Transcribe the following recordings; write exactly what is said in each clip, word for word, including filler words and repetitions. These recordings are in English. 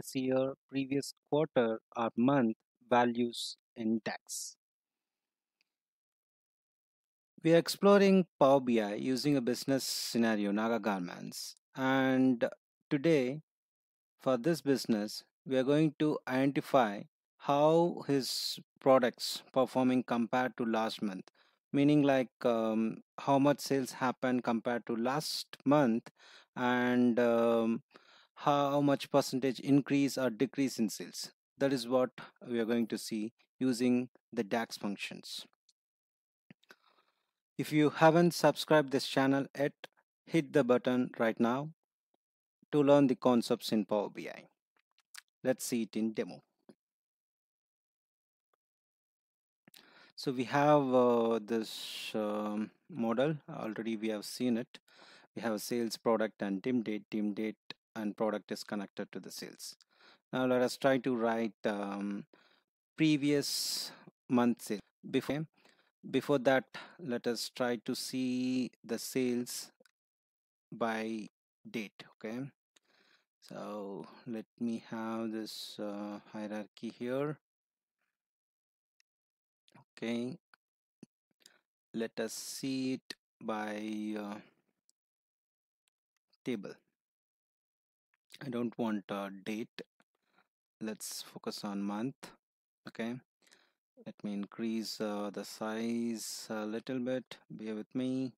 previous year, previous quarter, or month values in DAX. We are exploring Power B I using a business scenario, Naga Garments. And today, for this business, we are going to identify how his products performing compared to last month, meaning like um, how much sales happened compared to last month, and um, how much percentage increase or decrease in sales. That is what we are going to see using the DAX functions. If you haven't subscribed this channel yet, hit the button right now to learn the concepts in Power B I. Let's see it in demo. So we have uh, this um, model already. We have seen it. We have a sales, product, and dim date. Dim date and product is connected to the sales. Now let us try to write um, previous month sales. Before before that, let us try to see the sales by date. Okay. So let me have this uh, hierarchy here. Okay. Let us see it by uh, table. I don't want a date. Let's focus on month. Okay. Let me increase uh, the size a little bit. Bear with me.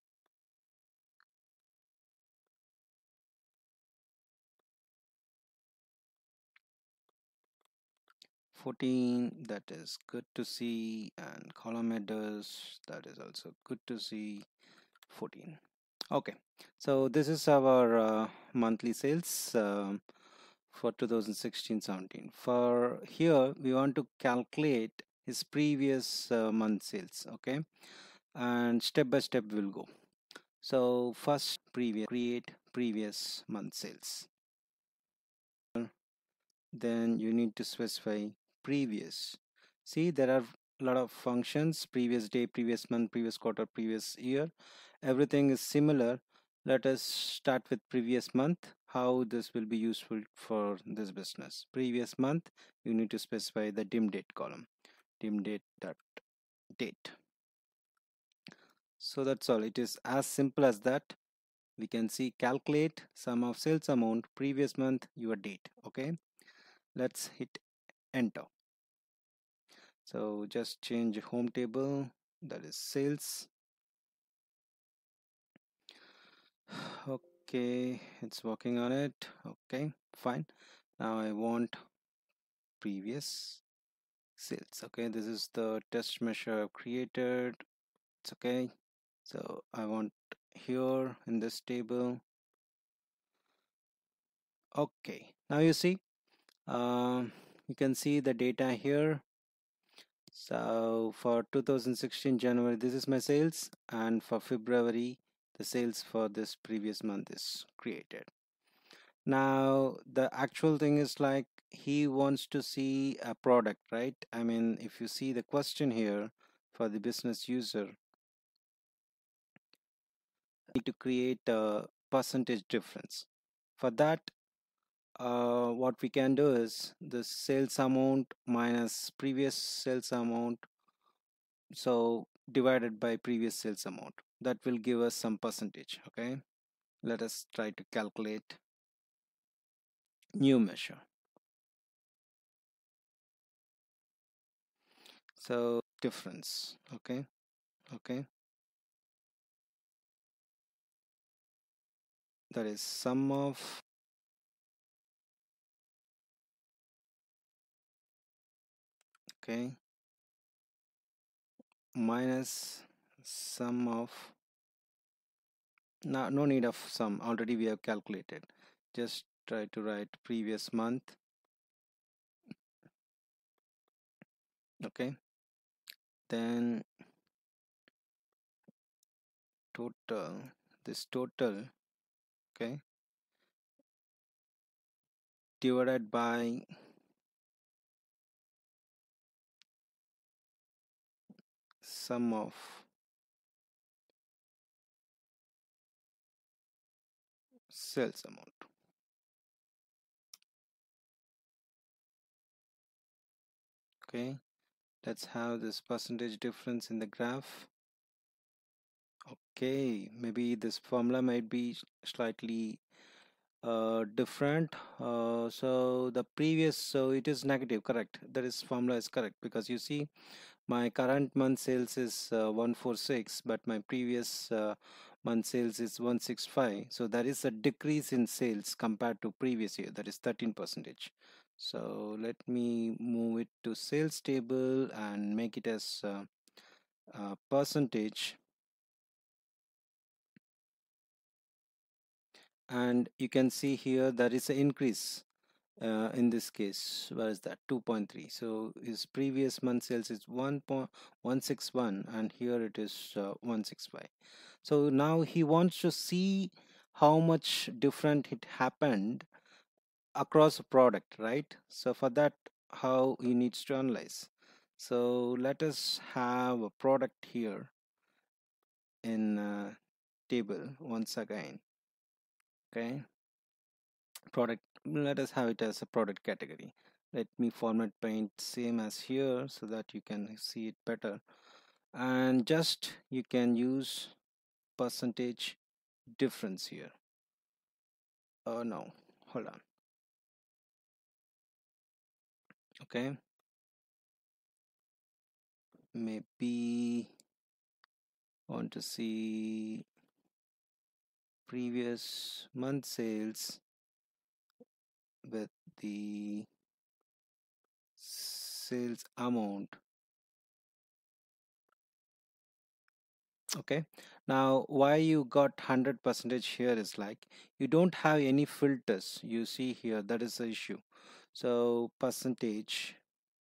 fourteen, that is good to see, and column headers, that is also good to see. fourteen. Okay, so this is our uh, monthly sales um, for two thousand sixteen seventeen. For here we want to calculate his previous uh, month sales. Okay, and step by step we'll go. So first, previous create previous month sales. Then you need to specify previous. See, there are a lot of functions: previous day, previous month, previous quarter, previous year. Everything is similar. Let us start with previous month. How this will be useful for this business. Previous month, you need to specify the dim date column. Dim date dot date. So that's all. It is as simple as that. We can see calculate sum of sales amount, previous month, your date. Okay, let's hit enter. So just change home table, that is sales. Okay, it's working on it. Okay, fine. Now I want previous sales. Okay, this is the test measure I've created. It's okay. So I want here in this table. Okay, now you see, um, you can see the data here. So for two thousand sixteen January, this is my sales, and for February, the sales for this previous month is created. Now the actual thing is like he wants to see a product, right? I mean, if you see the question here for the business user, need to create a percentage difference. For that, uh, what we can do is the sales amount minus previous sales amount, so divided by previous sales amount, that will give us some percentage. Okay, let us try to calculate new measure. So difference. Okay, okay, that is sum of okay minus sum of, no, no need of sum, already we have calculated. Just try to write previous month. Okay, then total, this total, okay, divided by sum of sales amount. Okay, let's have this percentage difference in the graph. Okay, maybe this formula might be slightly uh, different. Uh, so the previous, so it is negative, correct? That is formula is correct, because you see my current month sales is uh, one forty-six, but my previous uh, month sales is one sixty-five. So there is a decrease in sales compared to previous year, that is thirteen percentage. So let me move it to sales table and make it as uh, uh, percentage. And you can see here there is an increase uh, in this case. Where is that? two point three. So his previous month sales is one point one six one and here it is uh, one sixty-five. So now he wants to see how much different it happened across a product, right? So for that, how he needs to analyze. So let us have a product here in uh, table once again. Okay, product, let us have it as a product category. Let me format paint same as here so that you can see it better, and just you can use percentage difference here. Oh no, hold on. Okay, maybe want to see previous month sales with the sales amount. Okay, now why you got one hundred percentage here is like you don't have any filters, you see here, that is the issue. So percentage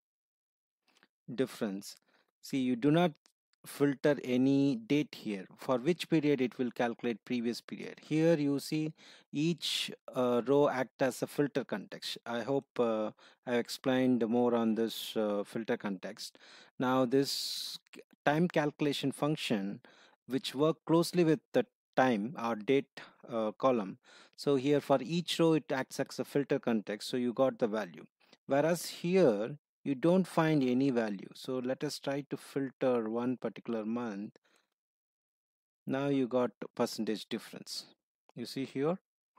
difference, see, you do not filter any date here for which period it will calculate previous period. Here you see each uh, row act as a filter context. I hope uh, I explained more on this uh, filter context. Now this c- time calculation function which work closely with the time or date uh, column, so here for each row it acts as a filter context, so you got the value. Whereas here you don't find any value. So let us try to filter one particular month. Now you got percentage difference. You see here.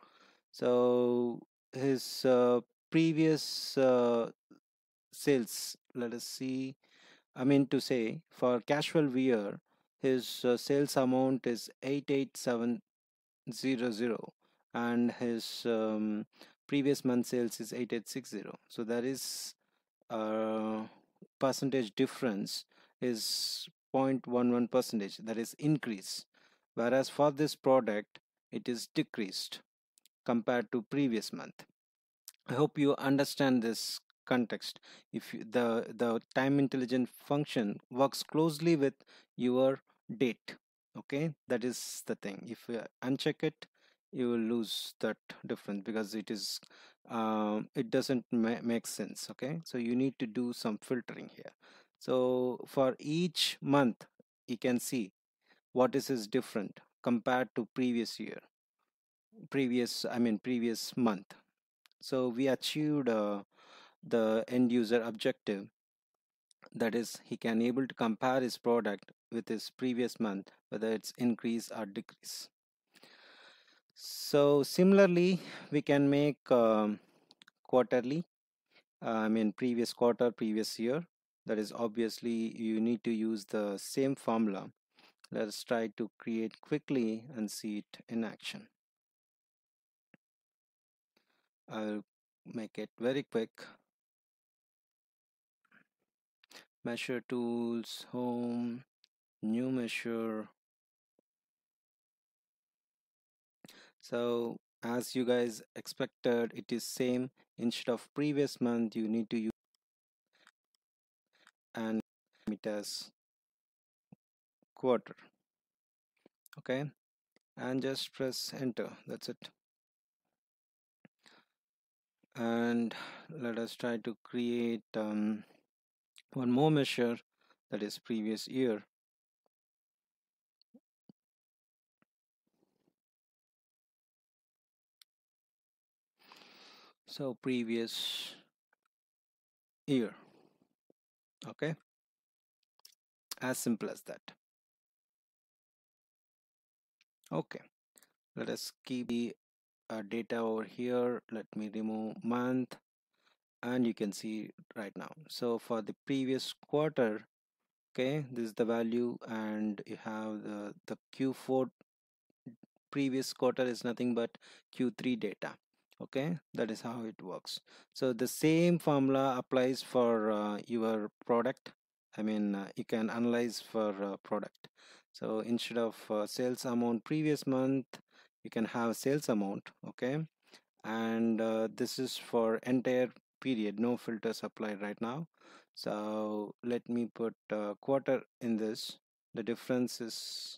So his uh, previous uh, sales, let us see. I mean to say for casual wear, his uh, sales amount is eight eight seven zero zero and his um, previous month sales is eight eight six zero. So there is uh, percentage difference is zero point one one percentage, that is increase, whereas for this product it is decreased compared to previous month. I hope you understand this context. If you, the the time intelligent function works closely with your date, okay, that is the thing. If you uncheck it, you will lose that difference because it is um, it doesn't ma make sense. Okay, so you need to do some filtering here. So for each month, you can see what is is different compared to previous year, previous I mean previous month. So we achieved uh, the end user objective, that is he can able to compare his product with his previous month whether it's increase or decrease. So similarly we can make um, quarterly, uh, I mean previous quarter, previous year. That is obviously you need to use the same formula. Let's try to create quickly and see it in action. I'll make it very quick. Measure tools, home, new measure. So as you guys expected, it is same. Instead of previous month, you need to use and it as quarter. Okay, and just press enter. That's it. And let us try to create um, one more measure, that is previous year. So previous year. Okay, as simple as that. Okay, let us keep the uh, data over here. Let me remove month, and you can see right now. So for the previous quarter, okay, this is the value, and you have the the Q four previous quarter is nothing but Q three data. Okay, that is how it works. So the same formula applies for uh, your product. I mean, uh, you can analyze for uh, product. So instead of uh, sales amount previous month, you can have sales amount. Okay, and uh, this is for entire period, no filters applied right now. So let me put uh, quarter in this. The difference is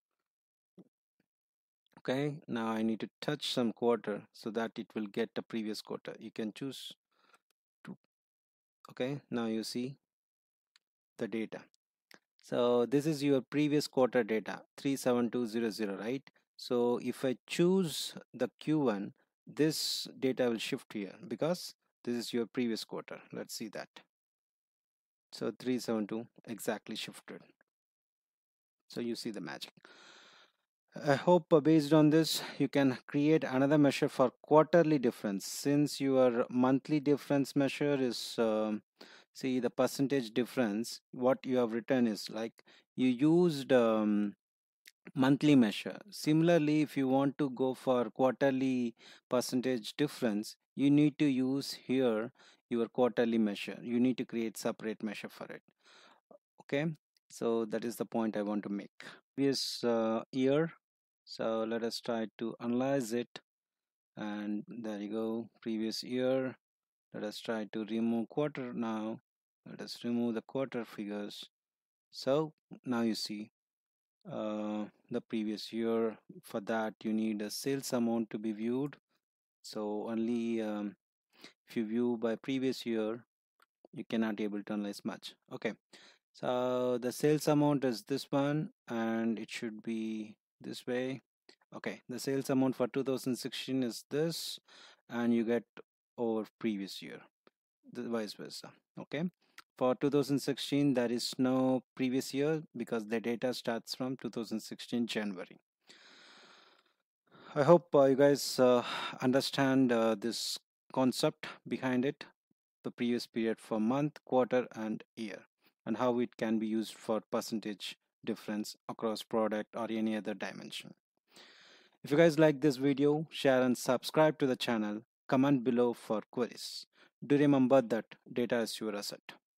okay. Now I need to touch some quarter so that it will get the previous quarter. You can choose to. Okay, now you see the data. So this is your previous quarter data, three seven two zero zero, right? So if I choose the Q one, this data will shift here because this is your previous quarter. Let's see that. So three seven two exactly shifted. So you see the magic. I hope uh, based on this you can create another measure for quarterly difference, since your monthly difference measure is um, see the percentage difference. What you have written is like you used um, monthly measure. Similarly, if you want to go for quarterly percentage difference, you need to use here your quarterly measure. You need to create separate measure for it. Okay, so that is the point I want to make. Previous uh, year, so let us try to analyze it, and there you go, previous year. Let us try to remove quarter now. Let us remove the quarter figures. So now you see uh, the previous year. For that you need a sales amount to be viewed. So only um, if you view by previous year, you cannot able to analyze much. Okay, so the sales amount is this one, and it should be this way. Okay, the sales amount for two thousand sixteen is this, and you get over previous year, the vice versa. Okay, for two thousand sixteen there is no previous year because the data starts from two thousand sixteen January. I hope uh, you guys uh, understand uh, this concept behind it, the previous period for month, quarter, and year, and how it can be used for percentage difference across product or any other dimension. If you guys like this video, share and subscribe to the channel. Comment below for queries. Do remember that data is your asset.